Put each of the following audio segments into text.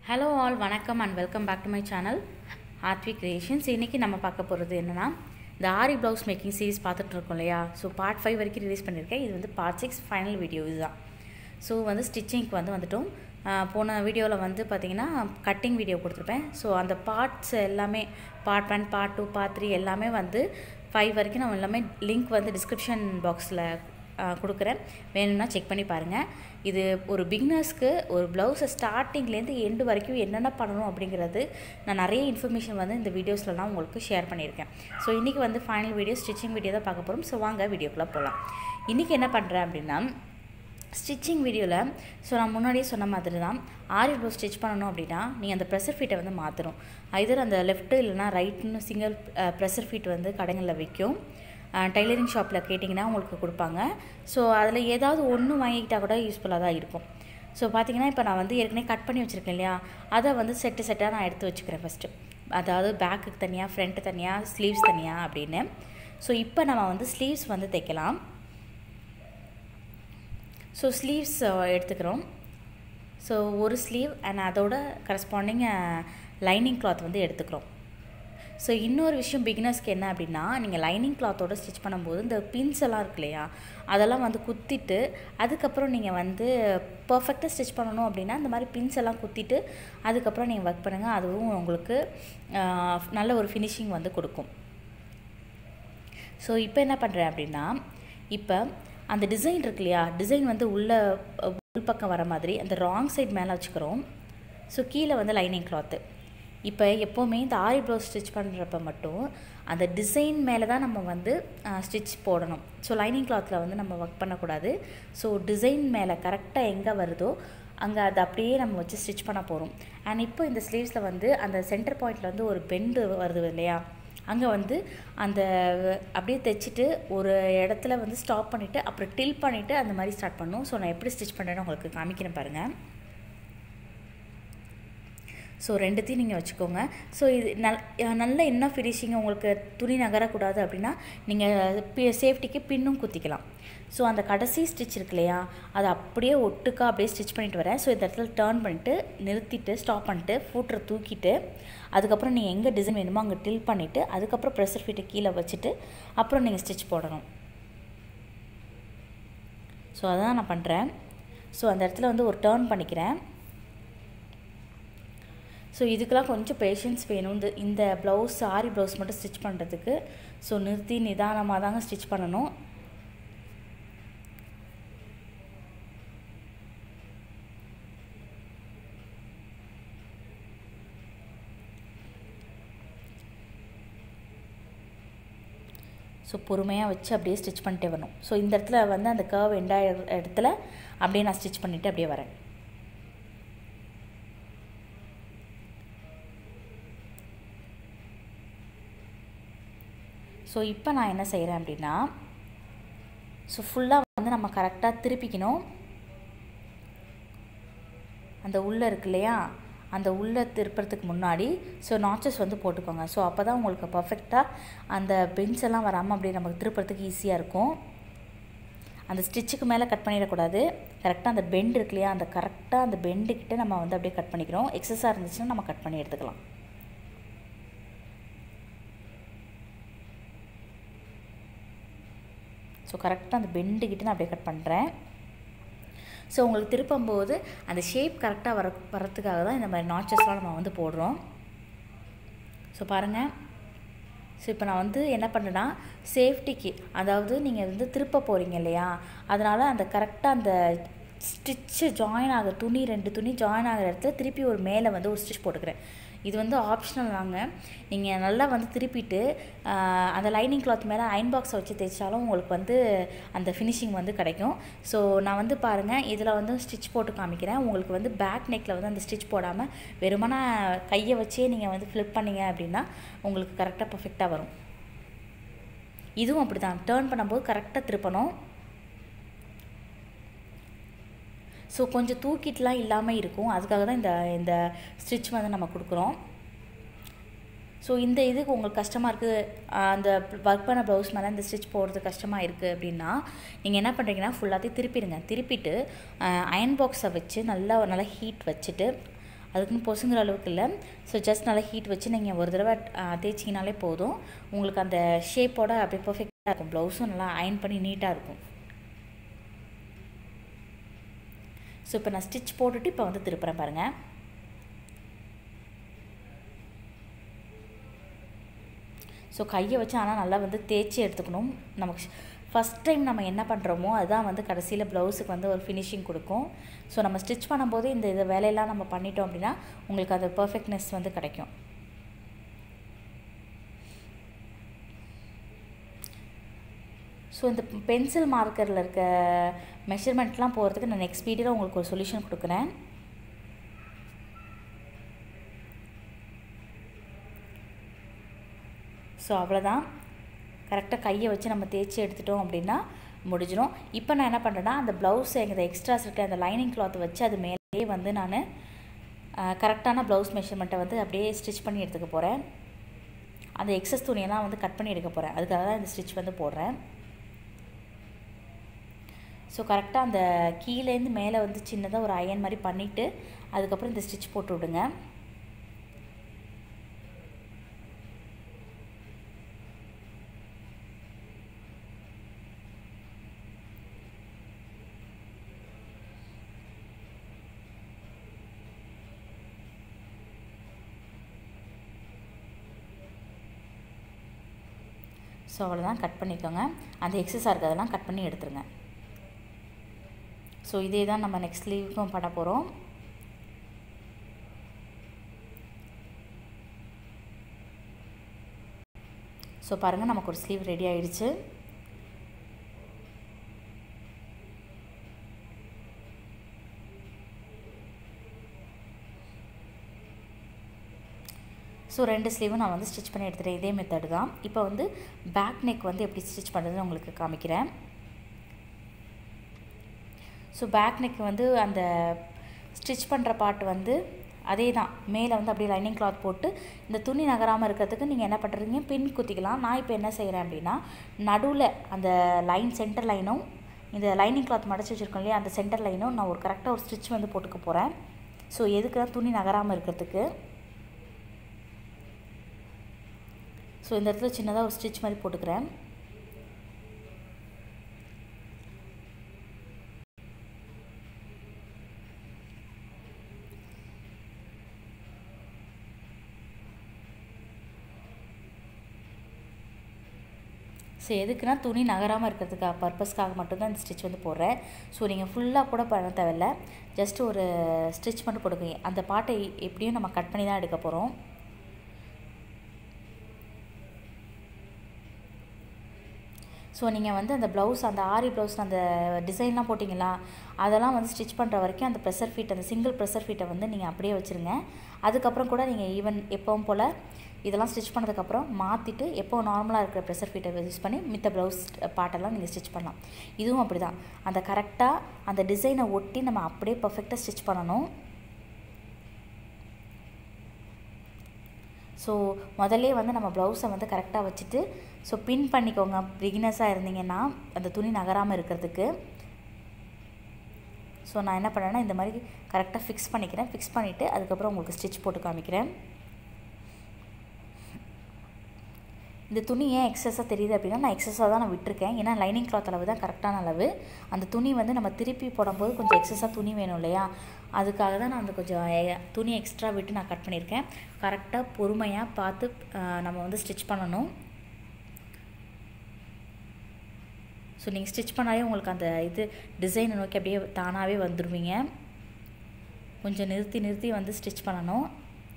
Hello all, வணக்கம் and welcome back to my channel Artvi Creations. இன்னைக்கு நம்ம பார்க்க போறது என்னன்னா the Ari blouse making series பார்த்துட்டு இருக்கோம் இல்லையா. So part 5 வரைக்கும் ரிலீஸ் பண்ணிருக்கேன். இது வந்து part 6 ஃபைனல் வீடியோ இதுதான். So வந்து ஸ்டிச்சிங்க்கு வந்துட்டோம். போன வீடியோல வந்து பாத்தீங்கன்னா கட்டிங் வீடியோ கொடுத்திருப்பேன். So அந்த பார்ட்ஸ் எல்லாமே part 1, part 2, part 3 எல்லாமே வந்து 5 வரைக்கும் நான் எல்லாமே லிங்க் வந்து டிஸ்கிரிப்ஷன் பாக்ஸ்ல கொடுக்குறேன். வேணும்னா செக் பண்ணி பாருங்க. இது ஒரு பிகினர்ஸ்க்கு ஒரு ப்ளவுஸ் ஸ்டார்டிங்ல இருந்து எண்ட் வரைக்கும் என்னென்ன பண்ணனும் அப்படிங்கிறது நான் நிறைய இன்ஃபர்மேஷன் வந்து இந்த வீடியோஸ்லலாம் உங்களுக்கு ஷேர் பண்ணியிருக்கேன். ஸோ இன்றைக்கி வந்து ஃபைனல் வீடியோ ஸ்டிச்சிங் வீடியோ தான் பார்க்க போகிறோம். ஸோ வாங்க வீடியோக்குள்ளே போகலாம். இன்றைக்கி என்ன பண்ணுறேன் அப்படின்னா ஸ்டிச்சிங் வீடியோவில் ஸோ நான் முன்னாடியே சொன்ன மாதிரி தான் ஆரி ப்ளவுஸ் ஸ்டிச் பண்ணணும் அப்படின்னா நீங்கள் அந்த ப்ரெஷர் ஃபீட்டை வந்து மாற்றணும். ஐதர் அந்த லெஃப்ட்டு இல்லைனா ரைட்னு சிங்கிள் ப்ரெஷர் ஃபீட் வந்து கடைகளில் விற்கும். டைலரிங் ஷாப்பில் கேட்டிங்கன்னா உங்களுக்கு கொடுப்பாங்க. ஸோ அதில் ஏதாவது ஒன்று வாங்கிக்கிட்டால் கூட யூஸ்ஃபுல்லாக தான் இருக்கும். ஸோ பார்த்தீங்கன்னா இப்போ நான் வந்து ஏற்கனவே கட் பண்ணி வச்சுருக்கேன் இல்லையா, அதை வந்து செட்டாக நான் எடுத்து வச்சுக்கிறேன் ஃபஸ்ட்டு. அதாவது பேக்குக்கு தனியாக, ஃப்ரண்ட்டு தனியாக, ஸ்லீவ்ஸ் தனியாக அப்படின்னு. ஸோ இப்போ நம்ம வந்து ஸ்லீவ்ஸ் வந்து தைக்கலாம். ஸோ ஸ்லீவ்ஸ் எடுத்துக்கிறோம். ஸோ ஒரு ஸ்லீவ் அண்ட் அதோட கரஸ்பாண்டிங் லைனிங் கிளாத் வந்து எடுத்துக்கிறோம். ஸோ இன்னொரு விஷயம் பிகினர்ஸ்க்கு என்ன அப்படின்னா, நீங்கள் லைனிங் கிளாத்தோடு ஸ்டிச் பண்ணும்போது இந்த பின்ஸ் எல்லாம் இருக்கு இல்லையா, அதெல்லாம் வந்து குத்திட்டு அதுக்கப்புறம் நீங்கள் வந்து பர்ஃபெக்டாக ஸ்டிச் பண்ணணும் அப்படின்னா இந்த மாதிரி பின்ஸ் எல்லாம் குத்திட்டு அதுக்கப்புறம் நீங்கள் ஒர்க் பண்ணுங்கள். அதுவும் உங்களுக்கு நல்ல ஒரு ஃபினிஷிங் வந்து கொடுக்கும். ஸோ இப்போ என்ன பண்ணுறேன் அப்படின்னா, இப்போ அந்த டிசைன் இருக்கு இல்லையா, டிசைன் வந்து உள் பக்கம் வர மாதிரி அந்த ராங் சைட் மேலே வச்சுக்கிறோம். ஸோ கீழே வந்து லைனிங் கிளாத்து. இப்போ எப்போவுமே இந்த ஆரி ப்ளவுஸ் ஸ்டிச் பண்ணுறப்ப மட்டும் அந்த டிசைன் மேலே தான் நம்ம வந்து ஸ்டிச் போடணும். ஸோ லைனிங் கிளாத்தில் வந்து நம்ம ஒர்க் பண்ணக்கூடாது. ஸோ டிசைன் மேலே கரெக்டாக எங்கே வருதோ அங்கே அதை அப்படியே நம்ம வச்சு ஸ்டிச் பண்ண போகிறோம். அண்ட் இப்போ இந்த ஸ்லீவ்ஸில் வந்து அந்த சென்டர் பாயிண்டில் வந்து ஒரு பெண்டு வருது இல்லையா, அங்கே வந்து அந்த அப்படியே தைச்சிட்டு ஒரு இடத்துல வந்து ஸ்டாப் பண்ணிவிட்டு அப்புறம் டில் பண்ணிவிட்டு அந்த மாதிரி ஸ்டார்ட் பண்ணணும். ஸோ நான் எப்படி ஸ்டிச் பண்ணுறேன்னு உங்களுக்கு காமிக்கிறேன் பாருங்கள். ஸோ ரெண்டுத்தையும் நீங்கள் வச்சுக்கோங்க. ஸோ இது நல்ல என்ன ஃபினிஷிங் உங்களுக்கு துணி நகரக்கூடாது அப்படின்னா நீங்கள் சேஃப்டிக்கு பின்னும் குத்திக்கலாம். ஸோ அந்த கடைசி ஸ்டிச் இருக்கு இல்லையா, அதை அப்படியே ஒட்டுக்கா அப்படியே ஸ்டிச் பண்ணிட்டு வரேன். ஸோ இந்த இடத்துல டர்ன் பண்ணிவிட்டு நிறுத்திட்டு ஸ்டாப் பண்ணிட்டு ஃபூட்டரை தூக்கிட்டு அதுக்கப்புறம் நீங்கள் எங்கே டிசைன் வேணுமோ அங்கே டில் பண்ணிவிட்டு அதுக்கப்புறம் ப்ரெஷர் ஃபீட்டை கீழே வச்சுட்டு அப்புறம் நீங்கள் ஸ்டிச் போடணும். ஸோ அதான் நான் பண்ணுறேன். ஸோ அந்த இடத்துல வந்து ஒரு டர்ன் பண்ணிக்கிறேன். ஸோ இதுக்கெல்லாம் கொஞ்சம் பேஷன்ஸ் வேணும். இந்த ப்ளவுஸ் ஆரி ப்ளவுஸ் மட்டும் ஸ்டிச் பண்ணுறதுக்கு. ஸோ நிறுத்தி நிதானமாக தாங்க ஸ்டிச் பண்ணணும். ஸோ பொறுமையாக வச்சு அப்படியே ஸ்டிச் பண்ணிட்டே வரணும். ஸோ இந்த இடத்துல வந்து அந்த கர்வ் எண்டா இடத்துல அப்படியே நான் ஸ்டிச் பண்ணிவிட்டு அப்படியே வரேன். ஸோ இப்போ நான் என்ன செய்கிறேன் அப்படின்னா, ஸோ ஃபுல்லாக வந்து நம்ம கரெக்டாக திருப்பிக்கணும். அந்த உள்ளே இருக்கு இல்லையா, அந்த உள்ளே திருப்புறதுக்கு முன்னாடி ஸோ நாச்சஸ் வந்து போட்டுக்கோங்க. ஸோ அப்போ தான் உங்களுக்கு பர்ஃபெக்டாக அந்த பென்ஸ் எல்லாம் வராமல் அப்படியே நமக்கு திருப்புறதுக்கு ஈஸியாக இருக்கும். அந்த ஸ்டிச்சுக்கு மேலே கட் பண்ணிடக்கூடாது. கரெக்டாக அந்த பெண்ட் இருக்கு இல்லையா, அந்த கரெக்டாக அந்த பெண்டுக்கிட்ட நம்ம வந்து அப்படியே கட் பண்ணிக்கிறோம். எக்ஸஸாக இருந்துச்சுன்னா நம்ம கட் பண்ணி எடுத்துக்கலாம். ஸோ கரெக்டாக அந்த பெண்டுக்கிட்ட நான் அப்படியே கட் பண்ணுறேன். ஸோ உங்களுக்கு திருப்பும்போது அந்த ஷேப் கரெக்டாக வரத்துக்காக தான் இந்த மாதிரி நாச்சஸ்லாம் நம்ம வந்து போடுறோம். ஸோ பாருங்கள். ஸோ இப்போ நான் வந்து என்ன பண்ணுறேன்னா சேஃப்டிக்கு, அதாவது நீங்கள் வந்து திருப்ப போகிறீங்க இல்லையா, அதனால் அந்த கரெக்டாக அந்த ஸ்டிச்சு ஜாயின் ஆகிற துணி 2 துணி ஜாயின் ஆகிற இடத்துல திருப்பி ஒரு மேலே வந்து ஒரு ஸ்டிச் போட்டுக்கிறேன். இது வந்து ஆப்ஷனல் தாங்க. நீங்கள் நல்லா வந்து திருப்பிட்டு அந்த லைனிங் கிளாத் மேலே அயன் பாக்ஸை வச்சு தைச்சாலும் உங்களுக்கு வந்து அந்த ஃபினிஷிங் வந்து கிடைக்கும். ஸோ நான் வந்து பாருங்கள், இதில் வந்து ஸ்டிச் போட்டு காமிக்கிறேன். உங்களுக்கு வந்து பேக் நெக்கில் வந்து அந்த ஸ்டிச் போடாமல் வெறுமனா கையை வச்சே நீங்கள் வந்து ஃப்ளிப் பண்ணிங்க அப்படின்னா உங்களுக்கு கரெக்டாக பர்ஃபெக்டாக வரும். இதுவும் அப்படி தான், டர்ன் பண்ணும்போது கரெக்டாக திருப்பணும். ஸோ கொஞ்சம் தூக்கிட்டுலாம் இல்லாமல் இருக்கும். அதுக்காக தான் இந்த ஸ்டிச் வந்து நம்ம கொடுக்குறோம். ஸோ இந்த இதுக்கு உங்களுக்கு கஷ்டமாக இருக்குது, அந்த ஒர்க் பண்ண ப்ளவுஸ் மேலே இந்த ஸ்டிச் போடுறது கஷ்டமாக இருக்குது அப்படின்னா நீங்கள் என்ன பண்ணுறீங்கன்னா ஃபுல்லாத்தையும் திருப்பிடுங்க. திருப்பிட்டு அயன் பாக்ஸை வச்சு நல்லா ஹீட் வச்சுட்டு அதுக்குன்னு பொசுங்கிற அளவுக்கு இல்லை. ஸோ ஜஸ்ட் நல்லா ஹீட் வச்சு நீங்கள் ஒரு தடவை தேய்ச்சிங்கனாலே போதும். உங்களுக்கு அந்த ஷேப்போட அப்படியே பர்ஃபெக்டாக இருக்கும். ப்ளவுஸும் நல்லா அயன் பண்ணி நீட்டாக இருக்கும். ஸோ இப்போ நான் ஸ்டிச் போட்டுட்டு இப்போ வந்து திருப்புறேன் பாருங்கள். ஸோ கையை வச்சு ஆனால் நல்லா வந்து தேய்ச்சி எடுத்துக்கணும். நமக்கு ஃபஸ்ட் டைம் நம்ம என்ன பண்ணுறோமோ அதுதான் வந்து கடைசியில் ப்ளவுஸுக்கு வந்து ஒரு ஃபினிஷிங் கொடுக்கும். ஸோ நம்ம ஸ்டிச் பண்ணும்போது இந்த வேலையெல்லாம் நம்ம பண்ணிட்டோம் அப்படின்னா உங்களுக்கு அந்த பர்ஃபெக்ட்னஸ் வந்து கிடைக்கும். ஸோ இந்த பென்சில் மார்க்கரில் இருக்க மெஷர்மெண்ட்லாம் போகிறதுக்கு நான் நெக்ஸ்ட் வீடியோவில் உங்களுக்கு ஒரு சொல்யூஷன் கொடுக்குறேன். ஸோ அவ்வளோதான். கரெக்டாக கையை வச்சு நம்ம தேய்ச்சி எடுத்துட்டோம் அப்படின்னா முடிஞ்சிடும். இப்போ நான் என்ன பண்ணுறேன்னா அந்த ப்ளவுஸ் எங்கள் எக்ஸ்ட்ராஸ் இருக்க அந்த லைனிங் கிளாத் வச்சு அது மேலேயே வந்து நான் கரெக்டான ப்ளவுஸ் மெஷர்மெண்ட்டை வந்து அப்படியே ஸ்டிச் பண்ணி எடுத்துக்க போகிறேன். அந்த எக்ஸஸ் துணியெல்லாம் வந்து கட் பண்ணி எடுக்க போகிறேன். அதுக்காக தான் இந்த ஸ்டிச் வந்து போடுறேன். ஸோ கரெக்டாக அந்த கீழேருந்து மேலே வந்து சின்னதாக ஒரு அயன் மாதிரி பண்ணிவிட்டு அதுக்கப்புறம் இந்த ஸ்டிச் போட்டு விடுங்க. ஸோ அவ்வளோதான், கட் பண்ணிக்கோங்க. அந்த எக்ஸஸாக இருக்கிறதெல்லாம் கட் பண்ணி எடுத்துருங்க. ஸோ இதே தான் நம்ம நெக்ஸ்ட் ஸ்லீவுக்கும் பண்ண போகிறோம். ஸோ பாருங்கள், நமக்கு ஒரு ஸ்லீவ் ரெடி ஆகிடுச்சு. ஸோ 2 ஸ்லீவும் நான் வந்து ஸ்டிச் பண்ணி எடுத்துகிறேன். இதே மெத்தடு தான். இப்போ வந்து பேக் நெக் வந்து எப்படி ஸ்டிச் பண்ணுறதுன்னு உங்களுக்கு காமிக்கிறேன். ஸோ பேக் நெக் வந்து அந்த ஸ்டிச் பண்ணுற பார்ட் வந்து அதே தான். மேலே வந்து அப்படியே லைனிங் கிளாத் போட்டு இந்த துணி நகராமல் இருக்கிறதுக்கு நீங்கள் என்ன பண்ணுறீங்க, பின் குத்திக்கலாம். நான் இப்போ என்ன செய்கிறேன் அப்படின்னா நடுவில் அந்த லைன் சென்டர் லைனும் இந்த லைனிங் கிளாத் மடிச்சு வச்சுருக்கோம் இல்லையா, அந்த சென்டர் லைனும் நான் ஒரு கரெக்டாக ஒரு ஸ்டிச் வந்து போட்டுக்க போகிறேன். ஸோ எதுக்குன்னா துணி நகராமல் இருக்கிறதுக்கு. ஸோ இந்த இடத்துல சின்னதாக ஒரு ஸ்டிச் மாதிரி போட்டுக்கிறேன். ஸோ எதுக்குன்னா துணி நகராமல் இருக்கிறதுக்காக பர்பஸ்க்காக மட்டும்தான் இந்த ஸ்டிச் வந்து போடுறேன். ஸோ நீங்கள் ஃபுல்லாக கூட பண்ண தேவையில்ல, ஜஸ்ட் ஒரு ஸ்டிச் மட்டும் போட்டுக்கோங்க. அந்த பார்ட்டை எப்படியும் நம்ம கட் பண்ணி தான் எடுக்க போகிறோம். ஸோ நீங்கள் வந்து அந்த ப்ளவுஸ், அந்த ஆரி ப்ளவுஸ் அந்த டிசைன்லாம் போட்டிங்களா, அதெல்லாம் வந்து ஸ்டிச் பண்ணுற வரைக்கும் அந்த ப்ரெஷர் ஃபீட், அந்த சிங்கிள் ப்ரெஷர் ஃபீட்டை வந்து நீங்கள் அப்படியே வச்சுருங்க. அதுக்கப்புறம் கூட நீங்கள் ஈவன் எப்பவும் போல் இதெல்லாம் ஸ்டிச் பண்ணதுக்கப்புறம் மாற்றிட்டு எப்போ நார்மலாக இருக்கிற ப்ரெஷர் ஃபீட்டை யூஸ் பண்ணி மித்த ப்ளவுஸ் பார்ட்டெல்லாம் நீங்கள் ஸ்டிச் பண்ணலாம். இதுவும் அப்படி தான். அந்த கரெக்டாக அந்த டிசைனை ஒட்டி நம்ம அப்படியே பர்ஃபெக்டாக ஸ்டிச் பண்ணணும். ஸோ முதல்லே வந்து நம்ம ப்ளவுஸை வந்து கரெக்டாக வச்சுட்டு ஸோ பின் பண்ணிக்கோங்க. பிகினர்ஸாக இருந்தீங்கன்னா அந்த துணி நகராமல் இருக்கிறதுக்கு. ஸோ நான் என்ன பண்ணேன்னா இந்த மாதிரி கரெக்டாக ஃபிக்ஸ் பண்ணிக்கிறேன். ஃபிக்ஸ் பண்ணிவிட்டு அதுக்கப்புறம் உங்களுக்கு ஸ்டிச் போட்டு காமிக்கிறேன். இந்த துணி ஏன் எக்ஸஸாக தெரியுது அப்படின்னா நான் எக்ஸஸாக தான் நான் விட்டுருக்கேன். ஏன்னா லைனிங் கிளாத் அளவு தான் கரெக்டான அளவு. அந்த துணி வந்து நம்ம திருப்பி போடும்போது கொஞ்சம் எக்ஸஸாக துணி வேணும் இல்லையா, அதுக்காக தான் நான் அந்த கொஞ்சம் துணி எக்ஸ்ட்ரா விட்டு நான் கட் பண்ணியிருக்கேன். கரெக்டாக பொறுமையாக பார்த்து நம்ம வந்து ஸ்டிச் பண்ணணும். ஸோ நீங்கள் ஸ்டிச் பண்ணாலே உங்களுக்கு அந்த இது டிசைனை நோக்கி அப்படியே தானாகவே வந்துடுவீங்க. கொஞ்சம் நிறுத்தி நிறுத்தி வந்து ஸ்டிச் பண்ணணும்.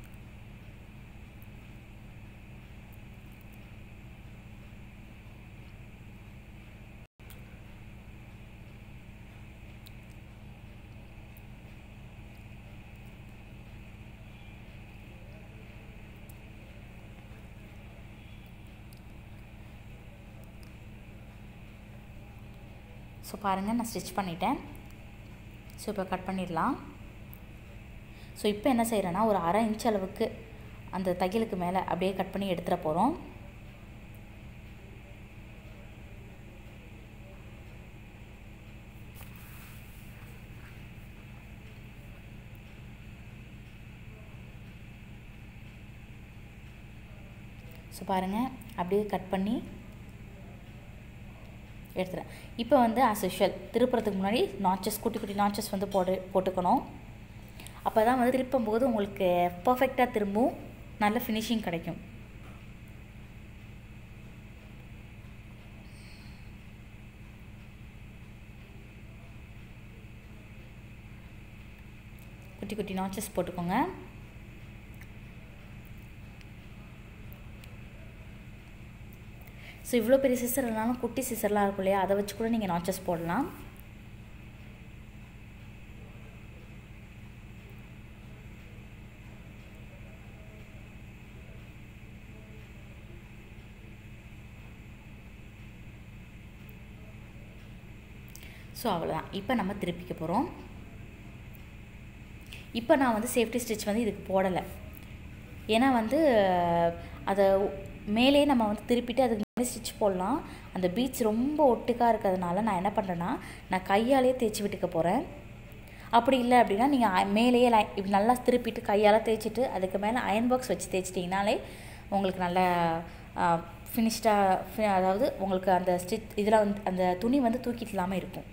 ஸோ பாருங்கள், நான் ஸ்டிச் பண்ணிட்டேன். ஸோ இப்போ கட் பண்ணிடலாம். ஸோ இப்போ என்ன செய்கிறேன்னா ஒரு 1/2 இன்ச் அளவுக்கு அந்த தையலுக்கு மேலே அப்படியே கட் பண்ணி எடுத்துகிற போகிறோம். ஸோ பாருங்கள் அப்படியே கட் பண்ணி எடுத்துகிறேன். இப்போ வந்து ஆஸ் யூஷுவல் திருப்புறதுக்கு முன்னாடி நாச்சஸ் குட்டி குட்டி நாச்சஸ் வந்து போட்டுக்கணும். அப்போ தான் வந்து திருப்பும்போது உங்களுக்கு பர்ஃபெக்டாக திரும்பும், நல்ல ஃபினிஷிங் கிடைக்கும். குட்டி குட்டி நாச்சஸ் போட்டுக்கோங்க. ஸோ இவ்வளோ பெரிய சிசர் இல்லைனாலும் குட்டி சிசர்லாம் இருக்கும் இல்லையா, அதை வச்சு கூட நீங்கள் நாச்சஸ் போடலாம். ஸோ அவ்வளோதான். இப்போ நம்ம திருப்பிக்க போகிறோம். இப்போ நான் வந்து சேஃப்டி ஸ்டிச் வந்து இதுக்கு போடலை, ஏன்னா வந்து அதை மேலே நம்ம வந்து திருப்பிட்டு அதுக்கு மேலே ஸ்டிச் போடலாம். அந்த பீட்ஸ் ரொம்ப ஒட்டுக்காக இருக்கிறதுனால நான் என்ன பண்ணுறேன்னா, நான் கையாலேயே தேய்ச்சி விட்டுக்க போகிறேன். அப்படி இல்லை அப்படின்னா நீங்கள் மேலேயே இப்படி நல்லா திருப்பிட்டு கையால் தேய்ச்சிட்டு அதுக்கு மேலே அயன் பாக்ஸ் வச்சு தேய்ச்சிட்டிங்கனாலே உங்களுக்கு நல்ல ஃபினிஷ்டாக, அதாவது உங்களுக்கு அந்த ஸ்டிச் இதில் வந்து அந்த துணி வந்து தூக்கிட்டு இல்லாமல் இருக்கும்.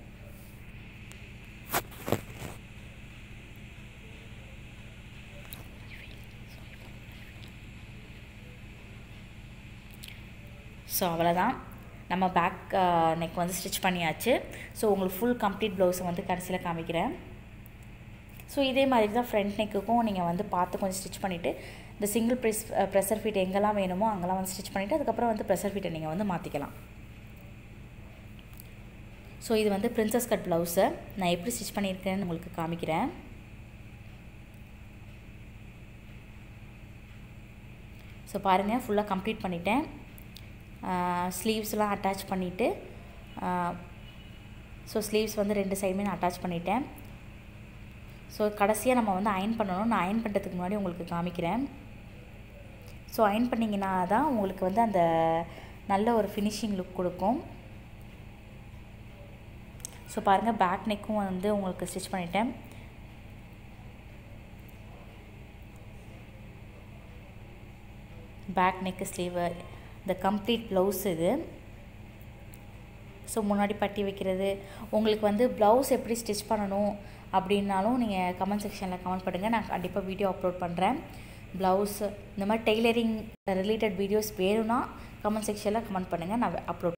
ஸோ அவ்வளோதான், நம்ம பேக் நெக் வந்து ஸ்டிச் பண்ணியாச்சு. ஸோ உங்களுக்கு ஃபுல் கம்ப்ளீட் ப்ளவுஸை வந்து கடைசியில் காமிக்கிறேன். ஸோ இதே மாதிரி தான் ஃப்ரண்ட் நெக்குக்கும் நீங்கள் வந்து பார்த்து கொஞ்சம் ஸ்டிச் பண்ணிவிட்டு இந்த சிங்கிள் ப்ரெஷர் ஃபிட் எங்கெல்லாம் வேணுமோ அங்கெல்லாம் வந்து ஸ்டிச் பண்ணிவிட்டு அதுக்கப்புறம் வந்து ப்ரெஷர் ஃபிட்டை நீங்கள் வந்து மாற்றிக்கலாம். ஸோ இது வந்து பிரின்சஸ் கட் ப்ளவுஸை நான் எப்படி ஸ்டிச் பண்ணியிருக்கேன்னு உங்களுக்கு காமிக்கிறேன். ஸோ பாருங்கள், ஃபுல்லாக கம்ப்ளீட் பண்ணிட்டேன். ஸ்லீவ்ஸ்லாம் அட்டாச் பண்ணிவிட்டு, ஸோ ஸ்லீவ்ஸ் வந்து 2 சைடுமே நான் அட்டாச் பண்ணிட்டேன். ஸோ கடைசியாக நம்ம வந்து அயன் பண்ணணும். நான் அயன் பண்ணுறதுக்கு முன்னாடி உங்களுக்கு காமிக்கிறேன். ஸோ அயன் பண்ணிங்கன்னா தான் உங்களுக்கு வந்து அந்த நல்ல ஒரு ஃபினிஷிங் லுக் கொடுக்கும். ஸோ பாருங்கள், பேக் நெக்கும் வந்து உங்களுக்கு ஸ்டிச் பண்ணிட்டேன். பேக் நெக்கு ஸ்லீவு இந்த கம்ப்ளீட் ப்ளவுஸ் இது. ஸோ முன்னாடி பட்டி வைக்கிறது, உங்களுக்கு வந்து ப்ளவுஸ் எப்படி ஸ்டிச் பண்ணணும் அப்படின்னாலும் நீங்கள் கமெண்ட் செக்ஷனில் கமெண்ட் பண்ணுங்கள். நான் கண்டிப்பாக வீடியோ அப்லோட் பண்ணுறேன். ப்ளவுஸ் இந்த மாதிரி டெய்லரிங் ரிலேட்டட் வீடியோஸ் வேணும்னா கமெண்ட் செக்ஷனில் கமெண்ட் பண்ணுங்கள், நான் அப்லோட்